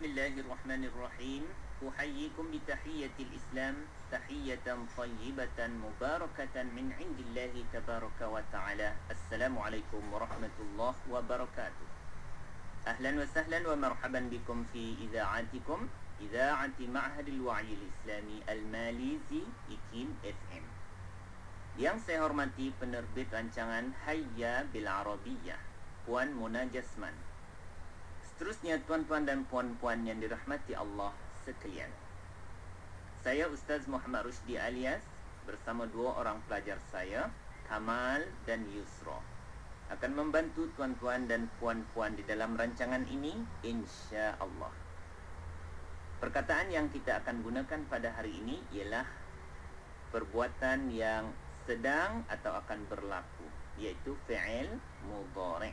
الله الرحمن الرحيم. أحييكم بتحية الإسلام، تحية طيبة مباركة من عند الله تبارك وتعالى. السلام عليكم ورحمة الله وبركاته. أهلا وسهلا ومرحبا بكم في إذاعتكم، إذاعة معهد الوعي الإسلامي الماليزي IKIN FM. Yang saya hormati penerbit rancangan Hayya Bil Arabiyyah, Puan Mona Jasman. Seterusnya tuan-tuan dan puan-puan yang dirahmati Allah sekalian, saya Ustaz Muhammad Rushdi Alias bersama dua orang pelajar saya, Kamal dan Yusra, akan membantu tuan-tuan dan puan-puan di dalam rancangan ini, insya-Allah. Perkataan yang kita akan gunakan pada hari ini ialah perbuatan yang sedang atau akan berlaku, iaitu fi'il mudhari'.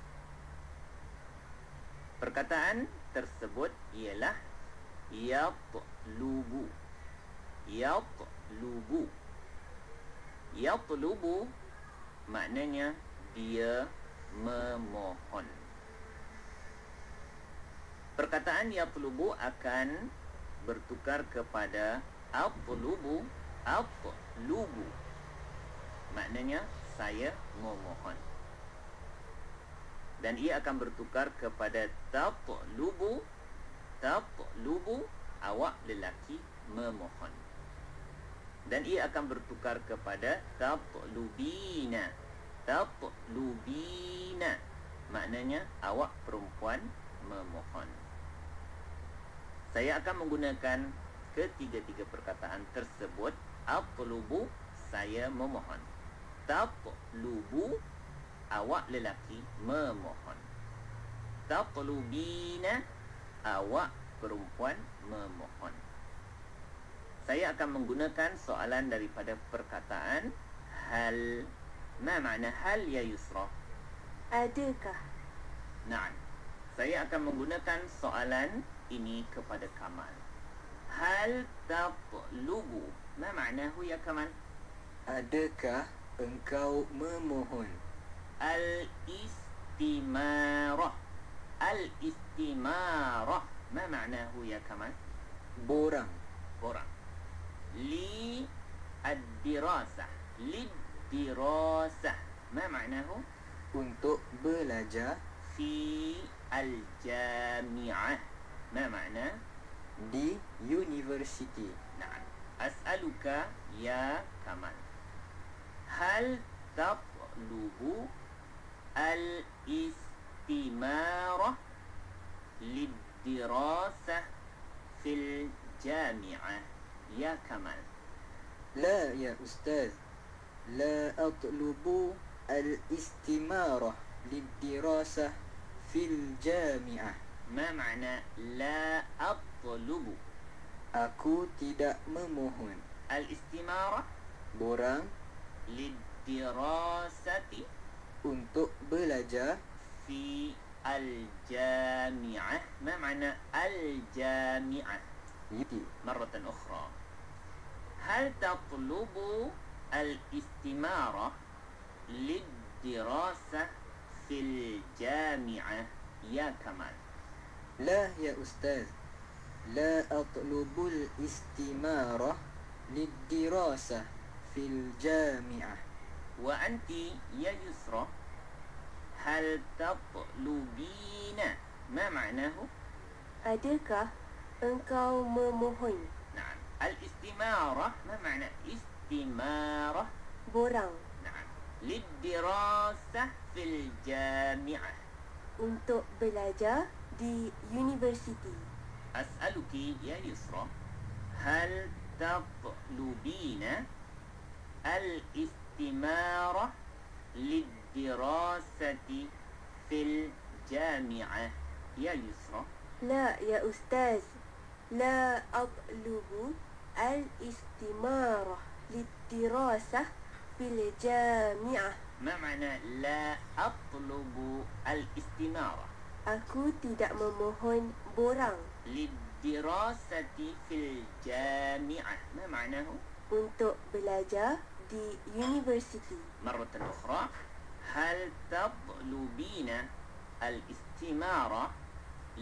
Perkataan tersebut ialah yatlubu. Yatlubu. Yatlubu maknanya dia memohon. Perkataan yatlubu akan bertukar kepada atlubu. Atlubu maknanya saya memohon. Dan ia akan bertukar kepada tatlubu. Tatlubu, awak lelaki memohon. Dan ia akan bertukar kepada tatlubina. Tatlubina maknanya awak perempuan memohon. Saya akan menggunakan ketiga-tiga perkataan tersebut. Atlubu, saya memohon. Tatlubu, awak lelaki memohon. Tatlubina, awak perempuan memohon. Saya akan menggunakan soalan daripada perkataan hal. Ma makna hal ya Yusra? Adakah? Naam. Saya akan menggunakan soalan ini kepada Kamal. Hal tatlubu. Ma maknahu ya Kamal? Adakah engkau memohon? Al-istimarah. Al-istimarah. Ma ma'nahu ya Kamal? Borang. Borang. Li ad-dirasah. Lid-dirasah. Ma ma'nahu? Untuk belajar. Fi al-jami'ah. Ma ma'na? Di university. Na'am. As'aluka ya Kamal. Hal tatlubu al-istimarah lid-dirasah fil jami'ah ya Kamal? La ya Ustaz, la atlubu al-istimarah lid-dirasah fil jami'ah. Ma makna la atlubu? Aku tidak memohon. Al-istimarah Borang lid-dirasati, untuk belajar. fi al-jami'ah. ما معنى الجامعة؟ مرة أخرى. هل تطلب الاستمارة للدراسة في الجامعة يا كمال؟ لا يا أستاذ، لا أطلب الاستمارة للدراسة في الجامعة. وأنت يا يسرى، هل تطلبين؟ ما معناه؟ Adakah engkau memohon? نعم. الاستمارة ما معنى استمارة؟ Borang. نعم. للدراسة في الجامعة. Untuk belajar di universiti. أسألك يا يسرى، هل تطلبين الاستمارة للدراسة في الجامعة يا يسرى؟ لا يا أستاذ، لا أطلب الاستمارة للدراسة في الجامعة. ما معنى لا أطلب الاستمارة؟ Aku tidak memohon borang للدراسة في الجامعة. ما معناه؟ untuk belajar di universiti. مرة أخرى، هل تطلبين الاستمارة للدراسة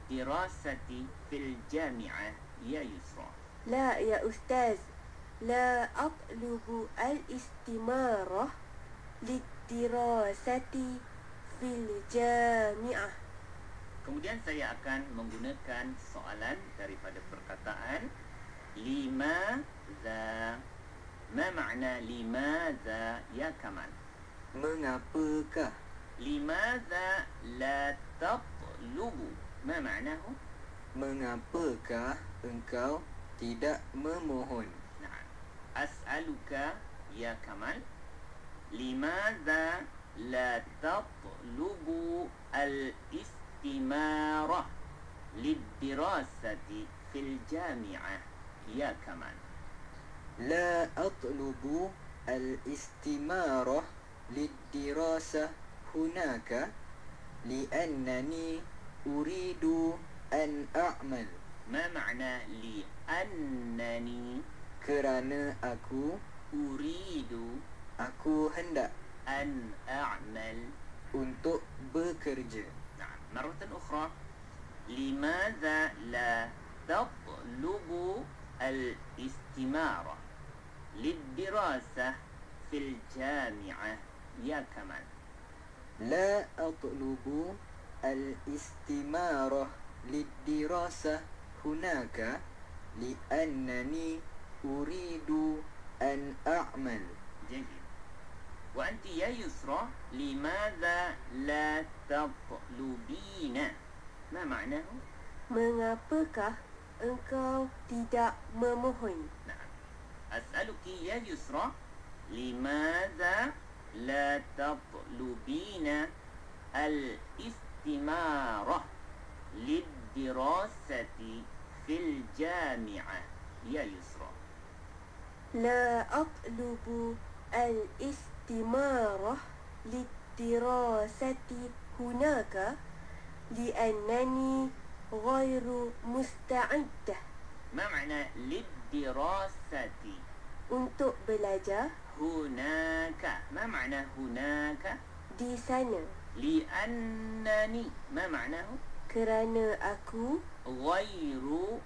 للدراسة في الجامعة يا يسرى؟ لا يا أستاذ، لا أطلب الاستمارة للدراسة في الجامعة. Kemudian saya akan menggunakan soalan daripada perkataan limadza. Ma makna limadza ya Kamal? Mengapakah? Limadza la tatlubu? Ma maknahu? Mengapakah engkau tidak memohon? Nah, as'aluka ya Kamal, limadza la tatlubu al-istimara lid-dirasati fil jami'ah ya Kamal? لا أطلب الاستمارة للدراسة هناك لأنني أريد أن أعمل. ما معنى لأنني؟ Kerana aku أريد hendak أن أعمل untuk bekerja. نعم مرة أخرى، لماذا لا تطلب الاستمارة للدراسة في الجامعة يا كمال؟ لا أطلب الاستمارة للدراسة هناك لأنني أريد أن أعمل. جيد. وأنت يا يسرى، لماذا لا تطلبين؟ ما معناه؟ Mengapakah engkau tidak memohon? نعم. أسألك يا يسرى، لماذا لا تطلبين الاستمارة للدراسة في الجامعة يا يسرى؟ لا أطلب الاستمارة للدراسة هناك لأنني غير مستعدة. ما معنى للدراسة؟ Untuk belajar هناك. ما معنى هناك؟ di sana. لأنني ما معناه؟ Kerana aku غير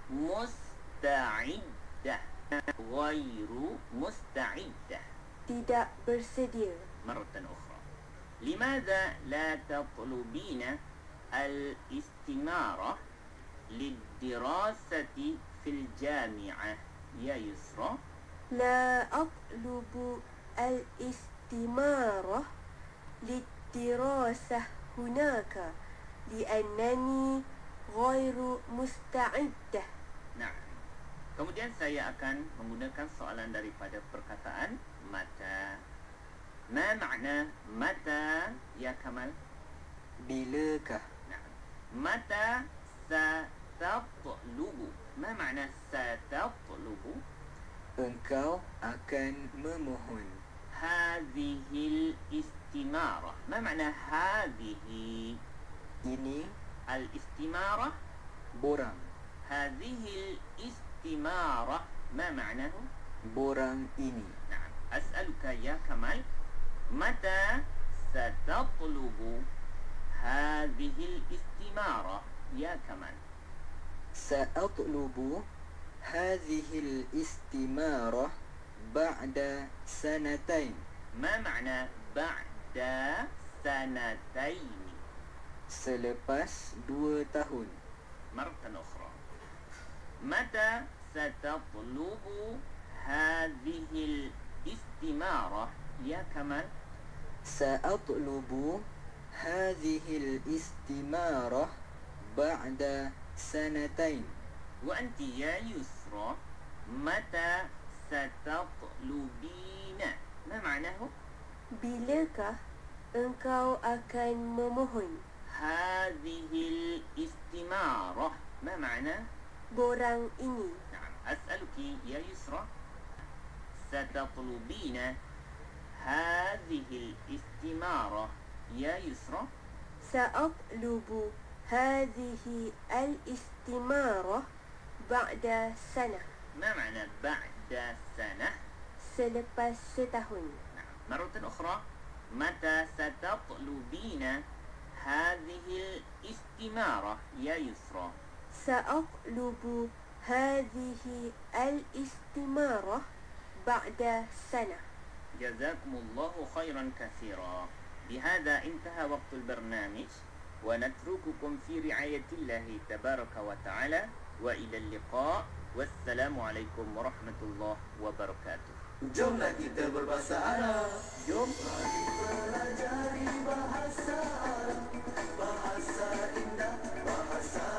مستعدة. غير مستعدة. tidak bersedia. مرة أخرى، لماذا لا تطلبين الاستمارة للدراسة في الجامعة يا يسرى؟ لا أطلب الاستمارة للدراسة هناك لأنني غير مستعدة. Nah, kemudian saya akan menggunakan soalan daripada perkataan mata. Ma makna mata ya Kamal? Bilakah? Nah, mata satatlubu. Ma makna satatlubu? Engkau akan memohon. Hadhil istimara. Ma makna hadhihi? Ini Al-istimara. borang. هذه الاستمارة ما معناه؟ Borang ini. نعم. أسألك يا كمال، متى ستطلب هذه الاستمارة يا كمال؟ سأطلب هذه الاستمارة بعد سنتين. ما معنى بعد سنتين؟ Selepas 2 tahun. مرة أخرى، متى ستطلب هذه الاستمارة يا كمال؟ سأطلب هذه الاستمارة بعد سنتين. وأنت يا يسرى، متى ستطلبين؟ ما معناه؟ Bilakah engkau akan memohon? هذه الاستمارة ما معناه؟ Borang ini. نعم. أسألك يا يسرى، ستطلبين هذه الاستمارة يا يسرى؟ سأطلب هذه الاستمارة بعد سنة. ما معنى بعد سنة؟ Selepas setahun. نعم. مرة أخرى، متى ستطلبين هذه الاستمارة يا يسرى. سأطلب هذه الاستمارة بعد سنة. جزاكم الله خيرا كثيرا. بهذا انتهى وقت البرنامج، ونترككم في رعاية الله تبارك وتعالى، وإلى اللقاء، والسلام عليكم ورحمة الله وبركاته. Jomlah kita berbahasa Arab. Jom. Mari pelajari bahasa Arab. Bahasa indah, bahasa